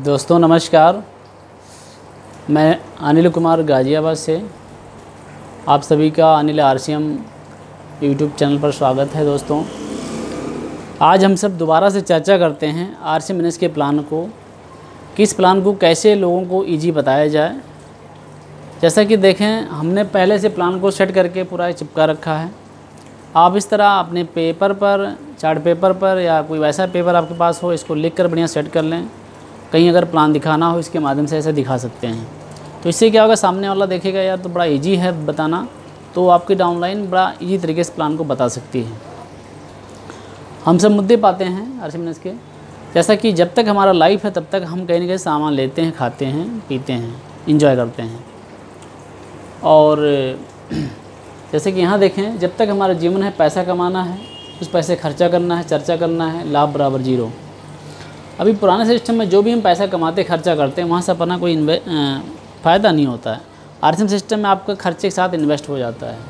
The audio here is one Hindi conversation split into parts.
दोस्तों नमस्कार, मैं अनिल कुमार गाज़ियाबाद से आप सभी का अनिल आरसीएम यूट्यूब चैनल पर स्वागत है। दोस्तों आज हम सब दोबारा से चर्चा करते हैं आरसीएम बिजनेस के प्लान को, किस प्लान को कैसे लोगों को इजी बताया जाए। जैसा कि देखें, हमने पहले से प्लान को सेट करके पूरा चिपका रखा है। आप इस तरह अपने पेपर पर, चार्ट पेपर पर या कोई वैसा पेपर आपके पास हो, इसको लिख कर बढ़िया सेट कर लें। कहीं अगर प्लान दिखाना हो, इसके माध्यम से ऐसे दिखा सकते हैं। तो इससे क्या होगा, सामने वाला देखेगा यार तो बड़ा इजी है बताना, तो आपकी डाउनलाइन बड़ा इजी तरीके से प्लान को बता सकती है। हम सब मुद्दे पाते हैं आरसीएम बिजनेस के, जैसा कि जब तक हमारा लाइफ है तब तक हम कहीं ना कहीं सामान लेते हैं, खाते हैं, पीते हैं, इंजॉय करते हैं। और जैसे कि यहाँ देखें, जब तक हमारा जीवन है पैसा कमाना है, उस पैसे खर्चा करना है, चर्चा करना है, लाभ बराबर जीरो। अभी पुराने सिस्टम में जो भी हम पैसा कमाते खर्चा करते हैं, वहाँ से अपना कोई फ़ायदा नहीं होता है। आरसीएम सिस्टम में आपका खर्चे के साथ इन्वेस्ट हो जाता है।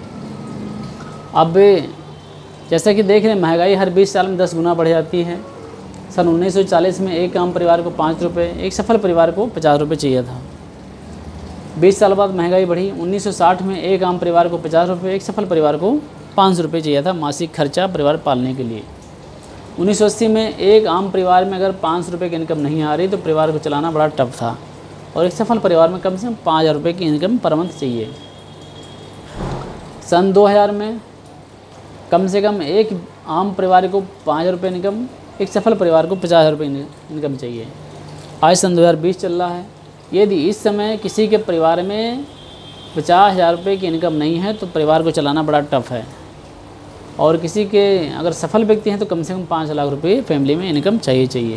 अब जैसा कि देख रहे हैं, महंगाई हर 20 साल में 10 गुना बढ़ जाती है। सन 1940 में एक आम परिवार को 5 रुपये, एक सफल परिवार को 50 रुपये चाहिए था। 20 साल बाद महंगाई बढ़ी। 1960 में एक आम परिवार को 50 रुपये, एक सफल परिवार को 500 रुपये चाहिए था मासिक खर्चा परिवार पालने के लिए। 1980 में एक आम परिवार में अगर 500 रुपये की इनकम नहीं आ रही तो परिवार को चलाना बड़ा टफ था, और एक सफल परिवार में कम से कम 5000 रुपये की इनकम पर मंथ चाहिए। सन 2000 में कम से कम एक आम परिवार को 5000 रुपये इनकम, एक सफल परिवार को 50,000 रुपये इनकम चाहिए। आज सन 2020 चल रहा है। यदि इस समय किसी के परिवार में 50,000 रुपये की इनकम नहीं है तो परिवार को चलाना बड़ा टफ है, और किसी के अगर सफल व्यक्ति हैं तो कम से कम 5 लाख रुपये फैमिली में इनकम चाहिए।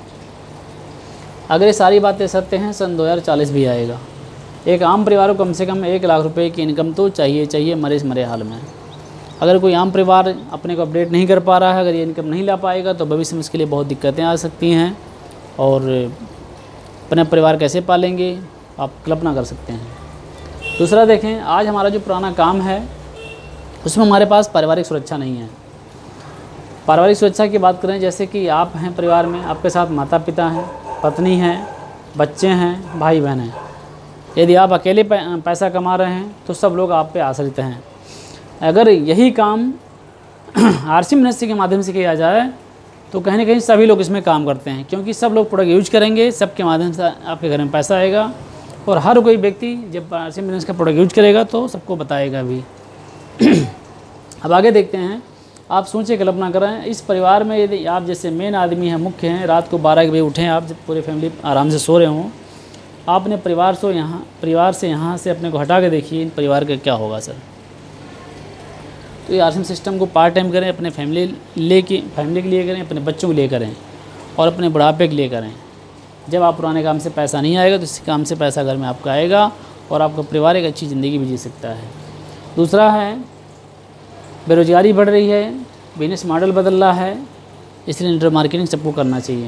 अगर ये सारी बातें सत्य हैं, सन 2040 भी आएगा। एक आम परिवार को कम से कम 1 लाख रुपये की इनकम तो चाहिए मरे हाल में। अगर कोई आम परिवार अपने को अपडेट नहीं कर पा रहा है, अगर ये इनकम नहीं ला पाएगा तो भविष्य में इसके लिए बहुत दिक्कतें आ सकती हैं, और अपना परिवार कैसे पालेंगे आप कल्पना कर सकते हैं। दूसरा देखें, आज हमारा जो पुराना काम है उसमें हमारे पास पारिवारिक सुरक्षा नहीं है। पारिवारिक सुरक्षा की बात करें, जैसे कि आप हैं परिवार में, आपके साथ माता पिता हैं, पत्नी हैं, बच्चे हैं, भाई बहन हैं। यदि आप अकेले पैसा कमा रहे हैं तो सब लोग आप पे आश्रित हैं। अगर यही काम आरसीएम बिजनेस के माध्यम से किया जाए तो कहीं ना कहीं सभी लोग इसमें काम करते हैं, क्योंकि सब लोग प्रोडक्ट यूज करेंगे, सबके माध्यम से आपके घर में पैसा आएगा, और हर कोई व्यक्ति जब आरसीएम बिजनेस का प्रोडक्ट यूज करेगा तो सबको बताएगा भी। अब आगे देखते हैं। आप सोचिए, कल्पना करें, इस परिवार में यदि आप जैसे मेन आदमी हैं, मुख्य हैं, रात को 12 बजे उठें, आप जब पूरी फैमिली आराम से सो रहे हों, आपने परिवार से यहाँ से अपने को हटा के देखिए, इन परिवार का क्या होगा सर। तो ये आरसीएम सिस्टम को पार्ट टाइम करें, अपने फैमिली के लिए करें, अपने बच्चों के लिए करें, और अपने बुढ़ापे के लिए करें। जब आप पुराने काम से पैसा नहीं आएगा तो इस काम से पैसा घर में आपका आएगा, और आपका परिवार एक अच्छी ज़िंदगी भी जी सकता है। दूसरा है, बेरोजगारी बढ़ रही है, बिजनेस मॉडल बदल रहा है, इसलिए नेटवर्क मार्केटिंग सबको करना चाहिए।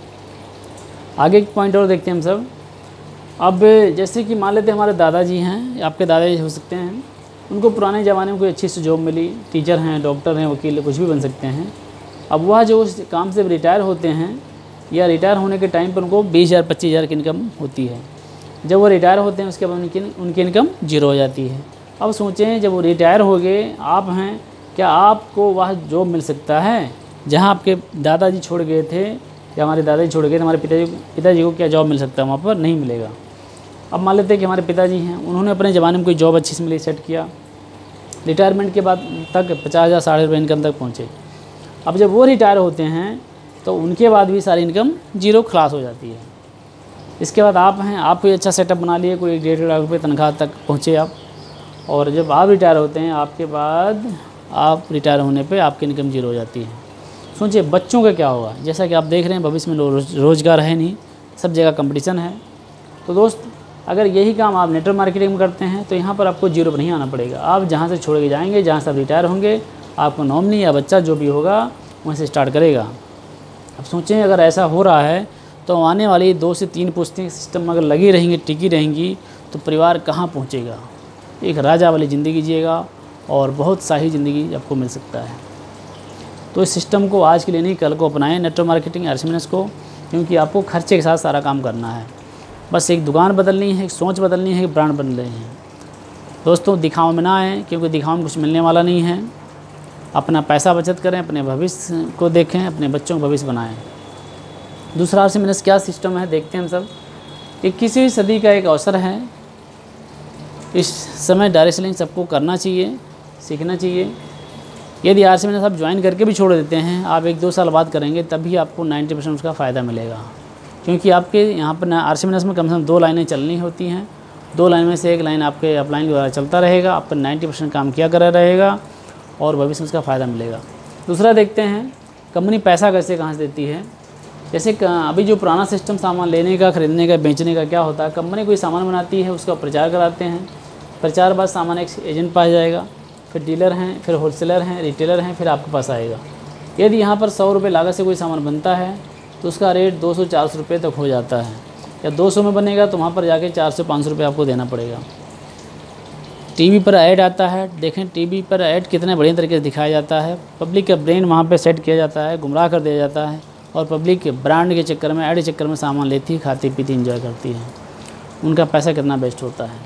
आगे एक पॉइंट और देखते हैं हम सब। अब जैसे कि मान लेते हैं हमारे दादाजी हैं, आपके दादाजी हो सकते हैं, उनको पुराने ज़माने में कोई अच्छी सी जॉब मिली, टीचर हैं, डॉक्टर हैं, वकील, कुछ भी बन सकते हैं। अब वह जो उस काम से रिटायर होते हैं, या रिटायर होने के टाइम पर उनको 20,000 25,000 की इनकम होती है। जब वो रिटायर होते हैं उसके बाद उनकी इनकम जीरो हो जाती है। अब सोचें, जब वो रिटायर हो गए, आप हैं, क्या आपको वह जॉब मिल सकता है जहां आपके दादाजी छोड़ गए थे, या हमारे दादाजी छोड़ गए थे, हमारे पिताजी को क्या जॉब मिल सकता है? वहाँ पर नहीं मिलेगा। अब मान लेते हैं कि हमारे पिताजी हैं, उन्होंने अपने ज़माने में कोई जॉब अच्छी से मिली, सेट किया, रिटायरमेंट के बाद तक 50,000 60 रुपये इनकम तक पहुँचे। अब जब वो रिटायर होते हैं तो उनके बाद भी सारी इनकम जीरो खलास हो जाती है। इसके बाद आप हैं, आप कोई अच्छा सेटअप बना लिए, कोई 1.5 लाख रुपये तनख्वाह तक पहुँचे आप, और जब आप रिटायर होते हैं, आपके बाद आप रिटायर होने पे आपकी इनकम जीरो हो जाती है। सोचिए बच्चों का क्या होगा। जैसा कि आप देख रहे हैं, भविष्य में रोज़गार है नहीं, सब जगह कंपटीशन है। तो दोस्त, अगर यही काम आप नेटवर्क मार्केटिंग में करते हैं तो यहाँ पर आपको जीरो पर नहीं आना पड़ेगा। आप जहाँ से छोड़ के जाएंगे, जहाँ से आप रिटायर होंगे, आपको नॉमिनी या बच्चा जो भी होगा वहीं से स्टार्ट करेगा। अब सोचें, अगर ऐसा हो रहा है तो आने वाली 2 से 3 पुश्तें सिस्टम अगर लगी रहेंगी, टिकी रहेंगी, तो परिवार कहाँ पहुँचेगा। एक राजा वाली ज़िंदगी जिएगा, और बहुत शाही ज़िंदगी आपको मिल सकता है। तो इस सिस्टम को आज के लिए नहीं, कल को अपनाएं, नेटवर्क मार्केटिंग आरसीएम बिजनेस को, क्योंकि आपको खर्चे के साथ सारा काम करना है। बस एक दुकान बदलनी है, एक सोच बदलनी है, एक ब्रांड बदलनी है। दोस्तों दिखावा में ना आए, क्योंकि दिखावा में कुछ मिलने वाला नहीं है। अपना पैसा बचत करें, अपने भविष्य को देखें, अपने बच्चों का भविष्य बनाएं। दूसरा आरसी बिजनेस क्या सिस्टम है देखते हैं हम सब। 21वीं सदी का एक अवसर है। इस समय डायरेक्ट सेलिंग सबको करना चाहिए, सीखना चाहिए। यदि आरसी बिजनेस आप ज्वाइन करके भी छोड़ देते हैं, आप 1-2 साल बाद करेंगे तब भी आपको 90% उसका फ़ायदा मिलेगा। क्योंकि आपके यहाँ पर आरसी बिजनेस में कम से कम 2 लाइनें चलनी होती हैं। 2 लाइन में से एक लाइन आपके अपलाइन द्वारा चलता रहेगा, आप पर 90% काम किया करा रहेगा और भविष्य में उसका फ़ायदा मिलेगा। दूसरा देखते हैं कंपनी पैसा कैसे कहाँ से देती है। जैसे अभी जो पुराना सिस्टम सामान लेने का, ख़रीदने का, बेचने का क्या होता है, कंपनी कोई सामान बनाती है, उसका प्रचार कराते हैं, प्रचार बाद सामान एक एजेंट पास जाएगा, फिर डीलर हैं, फिर होलसेलर हैं, रिटेलर हैं, फिर आपके पास आएगा। यदि यहाँ पर 100 रुपये लागत से कोई सामान बनता है तो उसका रेट 200-400 रुपये तक हो जाता है। या 200 में बनेगा तो वहाँ पर जाके 400-500 रुपये आपको देना पड़ेगा। टीवी पर ऐड आता है, देखें टीवी पर ऐड कितने बढ़िया तरीके से दिखाया जाता है। पब्लिक का ब्रेन वहाँ पे सेट किया जाता है, गुमराह कर दिया जाता है और पब्लिक के ब्रांड के चक्कर में, ऐड के चक्कर में सामान लेती, खाती पीती, इंजॉय करती है। उनका पैसा कितना वेस्ट होता है।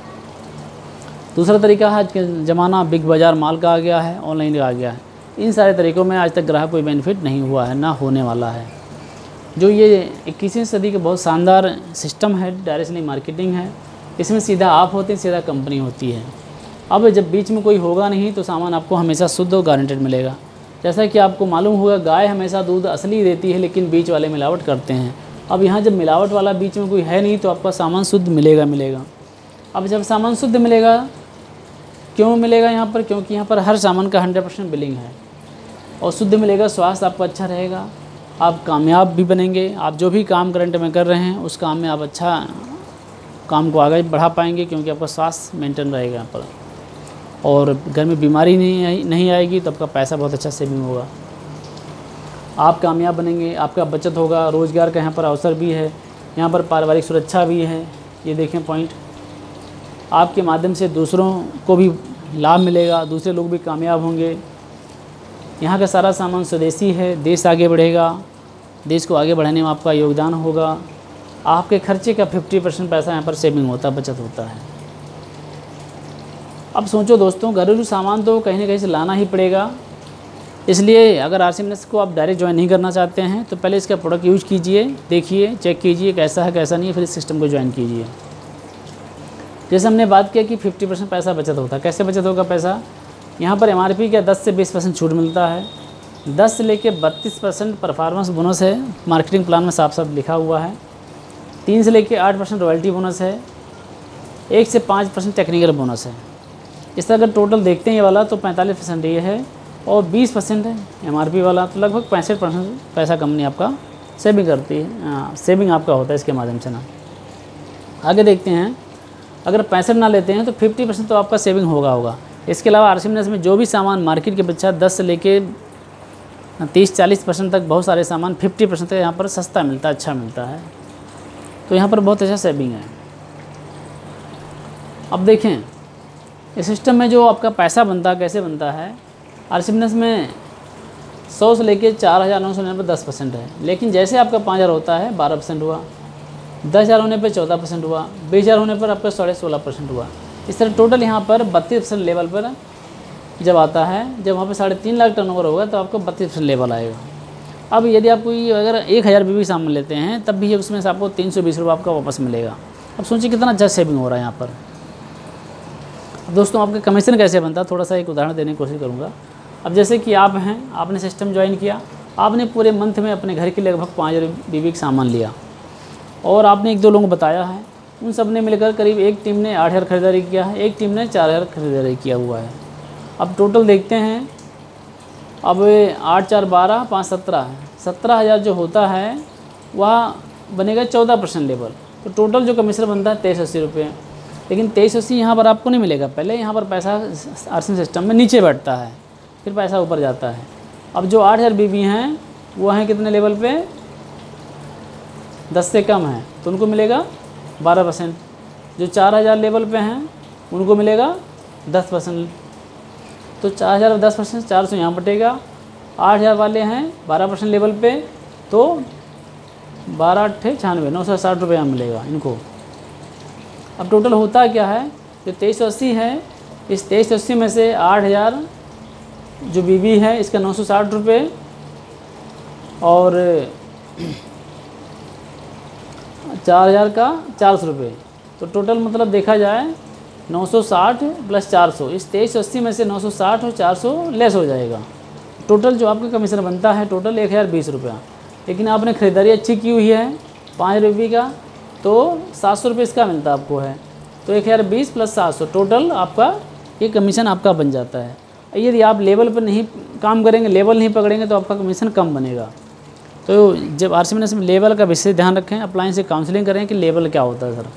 दूसरा तरीका है, आज के ज़माना बिग बाज़ार माल का आ गया है, ऑनलाइन का आ गया है। इन सारे तरीक़ों में आज तक ग्राहक कोई बेनिफिट नहीं हुआ है, ना होने वाला है। जो ये 21वीं सदी का बहुत शानदार सिस्टम है, डायरेक्ट सेलिंग मार्केटिंग है। इसमें सीधा आप होते हैं, सीधा कंपनी होती है। अब जब बीच में कोई होगा नहीं तो सामान आपको हमेशा शुद्ध और गारंटेड मिलेगा। जैसा कि आपको मालूम होगा, गाय हमेशा दूध असली देती है, लेकिन बीच वाले मिलावट करते हैं। अब यहाँ जब मिलावट वाला बीच में कोई है नहीं तो आपका सामान शुद्ध मिलेगा। अब जब सामान शुद्ध मिलेगा, क्यों मिलेगा यहाँ पर? क्योंकि यहाँ पर हर सामान का 100% बिलिंग है और शुद्ध मिलेगा। स्वास्थ्य आपका अच्छा रहेगा, आप कामयाब भी बनेंगे। आप जो भी काम करंट में कर रहे हैं उस काम में आप अच्छा काम को आगे बढ़ा पाएंगे, क्योंकि आपका स्वास्थ्य मेंटेन रहेगा यहाँ पर। और घर में बीमारी नहीं आएगी तो आपका पैसा बहुत अच्छा सेविंग होगा। आप कामयाब बनेंगे, आपका बचत होगा, रोज़गार का यहाँ पर अवसर भी है, यहाँ पर पारिवारिक सुरक्षा भी है। ये देखें पॉइंट, आपके माध्यम से दूसरों को भी लाभ मिलेगा, दूसरे लोग भी कामयाब होंगे। यहाँ का सारा सामान स्वदेशी है, देश आगे बढ़ेगा, देश को आगे बढ़ाने में आपका योगदान होगा। आपके खर्चे का 50% पैसा यहाँ पर सेविंग होता है, बचत होता है। अब सोचो दोस्तों, घरेलू सामान तो कहीं ना कहीं से लाना ही पड़ेगा। इसलिए अगर आरसी बिजनेस को आप डायरेक्ट ज्वाइन नहीं करना चाहते हैं तो पहले इसका प्रोडक्ट यूज कीजिए, देखिए, चेक कीजिए कैसा है कैसा नहीं है, फिर इस सिस्टम को ज्वाइन कीजिए। जैसे हमने बात किया कि 50% पैसा बचत होता है। कैसे बचत होगा पैसा? यहाँ पर MRP का 10 से 20% छूट मिलता है। 10 से लेकर 32% परफॉर्मेंस बोनस है, मार्केटिंग प्लान में साफ साफ लिखा हुआ है। 3 से लेकर 8% रॉयल्टी बोनस है। 1 से 5% टेक्निकल बोनस है। इस तरह अगर टोटल देखते हैं ये वाला तो 45% ये है और 20% है MRP वाला, तो लगभग 65% पैसा कंपनी आपका सेविंग करती है। सेविंग आपका होता है इसके माध्यम से ना। आगे देखते हैं, अगर 65 ना लेते हैं तो 50% तो आपका सेविंग होगा। इसके अलावा आरसी बिजनेस में जो भी सामान मार्केट के बच्चा 10 से लेके 30-40% तक बहुत सारे सामान 50% तक यहाँ पर सस्ता मिलता है, अच्छा मिलता है। तो यहाँ पर बहुत अच्छा सेविंग है। अब देखें इस सिस्टम में जो आपका पैसा बनता है, कैसे बनता है। आरसी बिजनेस में 100 से लेके 4,999 पर 10% है, लेकिन जैसे आपका 5,000 होता है 12% हुआ, 10,000 होने पर 14% हुआ, 20,000 होने पर आपका 16.5% हुआ। इस तरह टोटल यहाँ पर 32% लेवल पर जब आता है, जब वहाँ पर 3.5 लाख टर्नओवर होगा तो आपको 32% लेवल आएगा। अब यदि आप कोई अगर 1,000 भी सामान लेते हैं तब भी उसमें से आपको 320 रुपये आपका वापस मिलेगा। अब सोचिए कितना अच्छा सेविंग हो रहा है यहाँ पर। अब दोस्तों आपका कमीशन कैसे बनता है, थोड़ा सा एक उदाहरण देने की कोशिश करूँगा। अब जैसे कि आप हैं, आपने सिस्टम ज्वाइन किया, आपने पूरे मंथ में अपने घर के लगभग 5,000 बीवी का सामान लिया और आपने 1-2 लोगों को बताया है। उन सब ने मिलकर करीब एक टीम ने 8,000 खरीदारी किया है, एक टीम ने 4,000 खरीदारी किया हुआ है। अब टोटल देखते हैं, अब 8 4 12 5 17 है, 17,000 जो होता है वह बनेगा 14% लेवल। तो टोटल जो कमीशन बनता है 2380 रुपये। लेकिन 2380 यहाँ पर आपको नहीं मिलेगा, पहले यहाँ पर पैसा आरसी सिस्टम में नीचे बैठता है, फिर पैसा ऊपर जाता है। अब जो 8,000 बीवी हैं वो हैं कितने लेवल पे? 10 से कम है तो उनको मिलेगा 12%। जो 4,000 लेवल पे हैं उनको मिलेगा 10%। तो 4,000 और 10%, 400 यहाँ बटेगा। 8,000 वाले हैं 12% लेवल पे तो 12×8 = 96, 960 रुपया मिलेगा इनको। अब टोटल होता क्या है, जो 2380 है, इस 2380 में से 8000 जो बीबी है इसका 960 रुपये, और 4000 का 400 रुपये। तो टोटल मतलब देखा जाए 960 + 400, इस 2380 में से 960 और 400 लेस हो जाएगा। टोटल जो आपका कमीशन बनता है टोटल 1020 रुपया। लेकिन आपने ख़रीदारी अच्छी की हुई है 5 रुपये का, तो 700 रुपये इसका मिलता आपको है। तो 1020 + 700 टोटल आपका ये कमीशन आपका बन जाता है। यदि आप लेवल पर नहीं काम करेंगे, लेवल नहीं पकड़ेंगे, तो आपका कमीशन कम बनेगा। तो जब RCMNS में लेवल का विशेष ध्यान रखें, अप्लायंस से काउंसलिंग करें कि लेवल क्या होता है सर।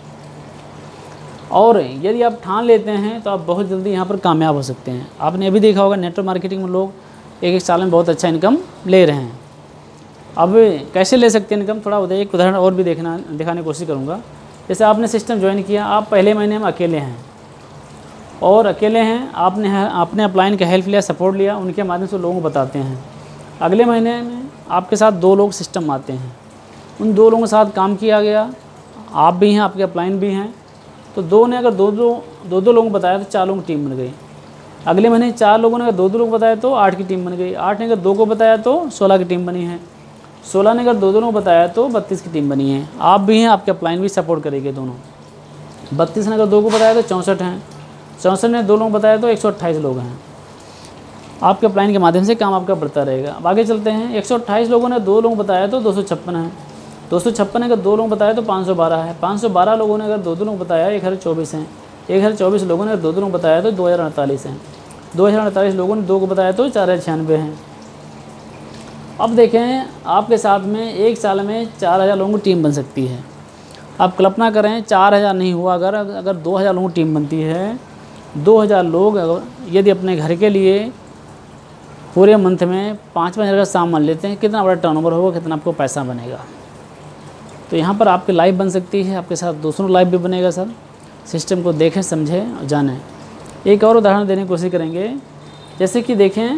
और यदि आप ठान लेते हैं तो आप बहुत जल्दी यहाँ पर कामयाब हो सकते हैं। आपने अभी देखा होगा नेटवर्क मार्केटिंग में लोग एक साल में बहुत अच्छा इनकम ले रहे हैं। अब कैसे ले सकते हैं इनकम, थोड़ा एक उदाहरण और भी दिखाने की कोशिश करूँगा। जैसे आपने सिस्टम ज्वाइन किया, आप पहले महीने में अकेले हैं और अकेले हैं, आपने अपलाइन का हेल्प लिया, सपोर्ट लिया, उनके माध्यम से लोगों को बताते हैं। अगले महीने में आपके साथ 2 लोग सिस्टम आते हैं, उन 2 लोगों के साथ काम किया गया, आप भी हैं, आपके अपलाइन भी हैं, तो 2 ने अगर दो दो लोगों को बताया तो 4 लोगों की टीम बन गई। अगले महीने 4 लोगों ने अगर 2 लोगों को बताया तो 8 की टीम बन गई। 8 ने अगर 2 को बताया तो 16 की टीम बनी है। 16 ने अगर 2 लोगों को बताया तो 32 की टीम बनी है। आप भी हैं, आपके अपलाइन भी सपोर्ट करेंगे दोनों। 32 ने अगर 2 को बताया तो 64 हैं। 64 ने 2 लोगों को बताया तो 128 लोग हैं। आपके अपलाइन के माध्यम से काम आपका बढ़ता रहेगा। अब आगे चलते हैं। 128 लोगों ने 2 लोगों को बताया तो 256 है। 256 ने अगर 2 लोगों को बताया तो 512 है। 512 लोगों ने अगर 2 लोगों को बताया 1024 हैं। 1024 लोगों ने अगर 2 लोगों को बताया तो 2048 हैं। 2048 लोगों ने 2 को बताया तो 4096 हैं। अब देखें, आपके साथ में एक साल में 4000 लोगों की टीम बन सकती है। आप कल्पना करें 4000 नहीं हुआ, अगर 2000 लोगों की टीम बनती है, 2000 लोग यदि अपने घर के लिए पूरे मंथ में 5-5 हज़ार का सामान लेते हैं, कितना बड़ा टर्नओवर होगा, कितना आपको पैसा बनेगा। तो यहाँ पर आपकी लाइफ बन सकती है, आपके साथ दूसरों लाइफ भी बनेगा सर। सिस्टम को देखें, समझें और जानें। एक और उदाहरण देने की कोशिश करेंगे। जैसे कि देखें,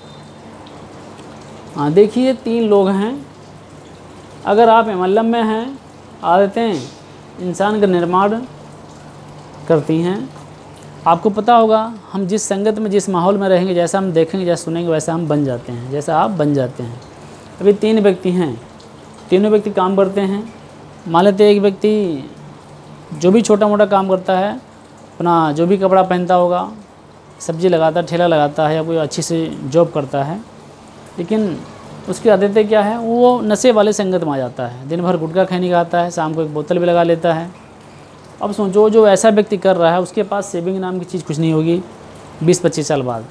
देखिए 3 लोग हैं। अगर आप MLM में हैं, आदतें इंसान का निर्माण करती हैं। आपको पता होगा, हम जिस संगत में, जिस माहौल में रहेंगे, जैसा हम देखेंगे, जैसा सुनेंगे, वैसा हम बन जाते हैं, जैसा आप बन जाते हैं। अभी 3 व्यक्ति हैं, तीनों व्यक्ति काम करते हैं। मान लेते हैं एक व्यक्ति जो भी छोटा मोटा काम करता है, अपना जो भी कपड़ा पहनता होगा, सब्जी लगाता है, ठेला लगाता है, या कोई अच्छी सी जॉब करता है, लेकिन उसकी आदतें क्या है, वो नशे वाले संगत में आ जाता है। दिन भर गुटखा खैनी खाता है, शाम को एक बोतल भी लगा लेता है। अब सोचो, जो ऐसा व्यक्ति कर रहा है उसके पास सेविंग नाम की चीज़ कुछ नहीं होगी 20-25 साल बाद।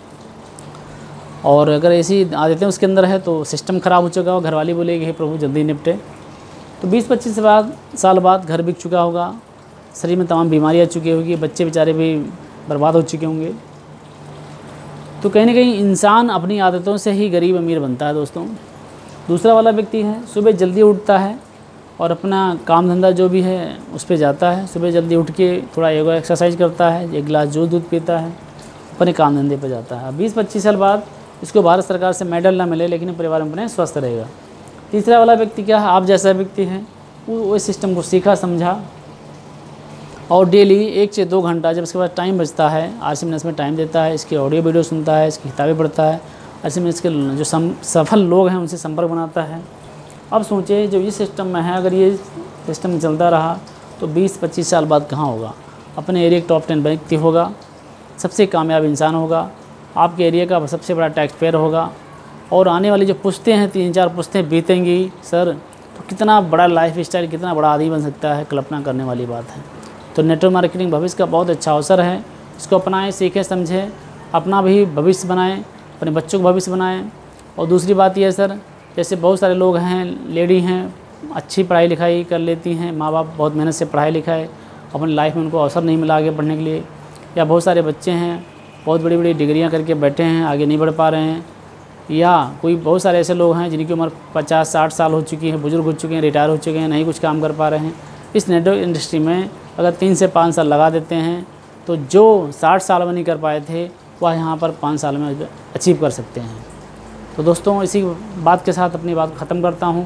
और अगर ऐसी आदतें उसके अंदर है तो सिस्टम ख़राब हो चुका होगा। घरवाली बोलेगी, हे प्रभु जल्दी निपटे। तो 20-25 साल बाद घर बिक चुका होगा, शरीर में तमाम बीमारियाँ आ चुकी होगी, बच्चे बेचारे भी बर्बाद हो चुके होंगे। तो कहीं ना कहीं इंसान अपनी आदतों से ही गरीब अमीर बनता है दोस्तों। दूसरा वाला व्यक्ति है, सुबह जल्दी उठता है और अपना काम धंधा जो भी है उस पर जाता है। सुबह जल्दी उठ के थोड़ा योगा एक्सरसाइज करता है, 1 गिलास दूध पीता है, अपने काम धंधे पर जाता है। 20-25 साल बाद इसको भारत सरकार से मेडल ना मिले, लेकिन परिवार में अपने स्वस्थ रहेगा। तीसरा वाला व्यक्ति क्या है, आप जैसा व्यक्ति है, वो इस सिस्टम को सीखा समझा और डेली 1 से 2 घंटा जब इसके पास टाइम बचता है, RCMNS में टाइम देता है, इसकी ऑडियो वीडियो सुनता है, इसकी किताबें पढ़ता है, RCMNS के जो सफल लोग हैं उनसे संपर्क बनाता है। अब सोचिए, जो इस सिस्टम में है, अगर ये सिस्टम चलता रहा तो 20-25 साल बाद कहाँ होगा, अपने एरिया का टॉप 10 व्यक्ति होगा, सबसे कामयाब इंसान होगा, आपके एरिया का सबसे बड़ा टैक्स पेयर होगा। और आने वाली जो पुश्तें हैं, 3-4 पुश्तें बीतेंगी सर, तो कितना बड़ा लाइफ स्टाइल, कितना बड़ा आदमी बन सकता है, कल्पना करने वाली बात है। तो नेटवर्क मार्केटिंग भविष्य का बहुत अच्छा अवसर है। इसको अपनाएं, सीखें, समझें, अपना भी भविष्य बनाएं, अपने बच्चों का भविष्य बनाएं। और दूसरी बात यह है सर, जैसे बहुत सारे लोग हैं, लेडी हैं, अच्छी पढ़ाई लिखाई कर लेती हैं, माँ बाप बहुत मेहनत से पढ़ाई लिखाई, अपनी लाइफ में उनको अवसर नहीं मिला आगे बढ़ने के लिए। या बहुत सारे बच्चे हैं, बहुत बड़ी बड़ी डिग्रियां करके बैठे हैं, आगे नहीं बढ़ पा रहे हैं। या कोई बहुत सारे ऐसे लोग हैं जिनकी उम्र 50-60 साल हो चुकी है, बुजुर्ग हो चुके हैं, रिटायर हो चुके हैं, नहीं कुछ काम कर पा रहे हैं। इस नेटवर्क इंडस्ट्री में अगर 3 से 5 साल लगा देते हैं तो जो 60 साल में नहीं कर पाए थे वह यहाँ पर 5 साल में अचीव कर सकते हैं। तो दोस्तों, इसी बात के साथ अपनी बात ख़त्म करता हूँ।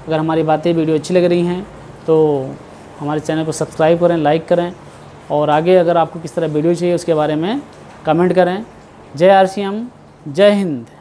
अगर हमारी बातें वीडियो अच्छी लग रही हैं तो हमारे चैनल को सब्सक्राइब करें, लाइक करें, और आगे अगर आपको किस तरह वीडियो चाहिए उसके बारे में कमेंट करें। जय RCM, जय हिंद।